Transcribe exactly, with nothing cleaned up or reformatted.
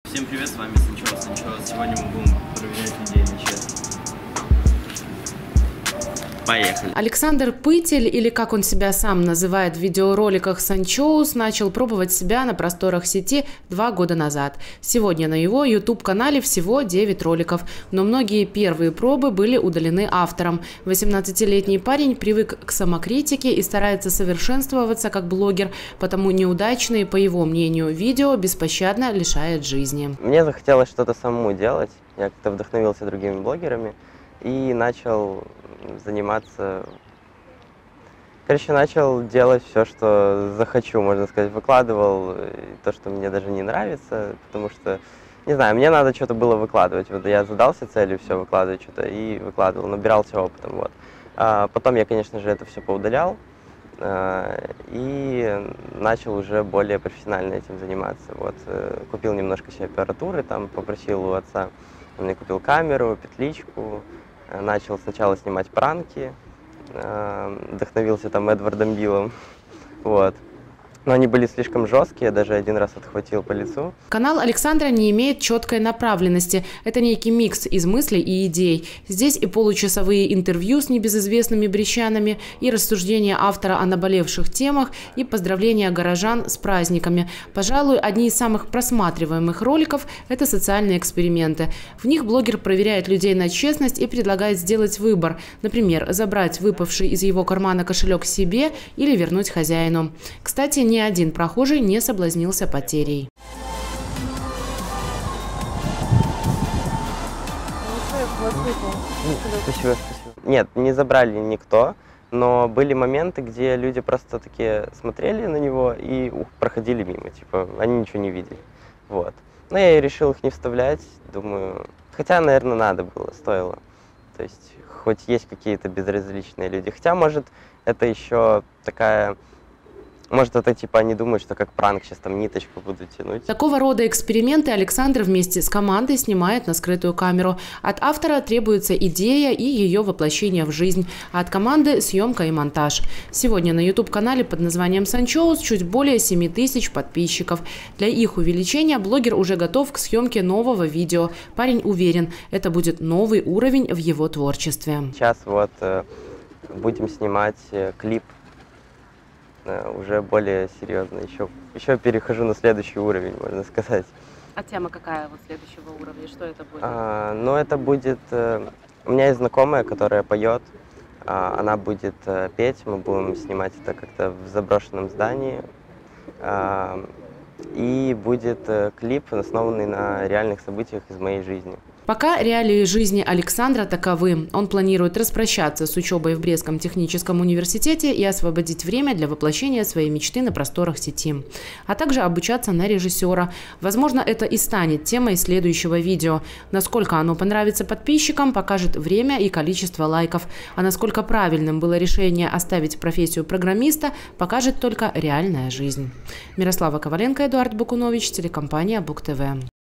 Всем привет, с вами Санчо. Санчо. Сегодня мы будем проверять людей на честность. Поехали. Александр Пытель, или как он себя сам называет в видеороликах Санчоус, начал пробовать себя на просторах сети два года назад. Сегодня на его YouTube-канале всего девять роликов, но многие первые пробы были удалены автором. восемнадцатилетний парень привык к самокритике и старается совершенствоваться как блогер, потому неудачные, по его мнению, видео беспощадно лишает жизни. Мне захотелось что-то самому делать, я как-то вдохновился другими блогерами и начал заниматься, короче, начал делать все, что захочу, можно сказать, выкладывал то, что мне даже не нравится, потому что, не знаю, мне надо что-то было выкладывать, вот я задался целью все выкладывать что-то и выкладывал, набирался опытом, вот. А потом я, конечно же, это все поудалял и начал уже более профессионально этим заниматься, вот. Купил немножко себе аппаратуры, там попросил у отца, он мне купил камеру, петличку. Начал сначала снимать пранки, вдохновился там Эдвардом Биллом, вот. Но они были слишком жесткие, даже один раз отхватил по лицу. Канал Александра не имеет четкой направленности. Это некий микс из мыслей и идей. Здесь и получасовые интервью с небезызвестными брещанами, и рассуждения автора о наболевших темах, и поздравления горожан с праздниками. Пожалуй, одни из самых просматриваемых роликов – это социальные эксперименты. В них блогер проверяет людей на честность и предлагает сделать выбор. Например, забрать выпавший из его кармана кошелек себе или вернуть хозяину. Кстати, ни один прохожий не соблазнился потерей. Спасибо, спасибо. Нет, не забрали никто, но были моменты, где люди просто такие смотрели на него и ух, проходили мимо, типа они ничего не видели. Вот. Но я и решил их не вставлять, думаю, хотя, наверное, надо было, стоило. То есть хоть есть какие-то безразличные люди, хотя, может, это еще такая... Может, это типа они думают, что как пранк, сейчас там ниточку буду тянуть. Такого рода эксперименты Александр вместе с командой снимает на скрытую камеру. От автора требуется идея и ее воплощение в жизнь, а от команды – съемка и монтаж. Сегодня на YouTube-канале под названием Санчоус чуть более семи тысяч подписчиков. Для их увеличения блогер уже готов к съемке нового видео. Парень уверен, это будет новый уровень в его творчестве. Сейчас вот э, будем снимать э, клип. Уже более серьезно, еще, еще перехожу на следующий уровень, можно сказать. А тема какая вот следующего уровня? Что это будет? А, ну, это будет... У меня есть знакомая, которая поет, а, она будет а, петь, мы будем снимать это как-то в заброшенном здании. А, и будет а, клип, основанный на реальных событиях из моей жизни. Пока реалии жизни Александра таковы. Он планирует распрощаться с учебой в Брестском техническом университете и освободить время для воплощения своей мечты на просторах сети. А также обучаться на режиссера. Возможно, это и станет темой следующего видео. Насколько оно понравится подписчикам, покажет время и количество лайков. А насколько правильным было решение оставить профессию программиста, покажет только реальная жизнь. Мирослава Коваленко, Эдуард Бакунович, телекомпания Бук ТВ.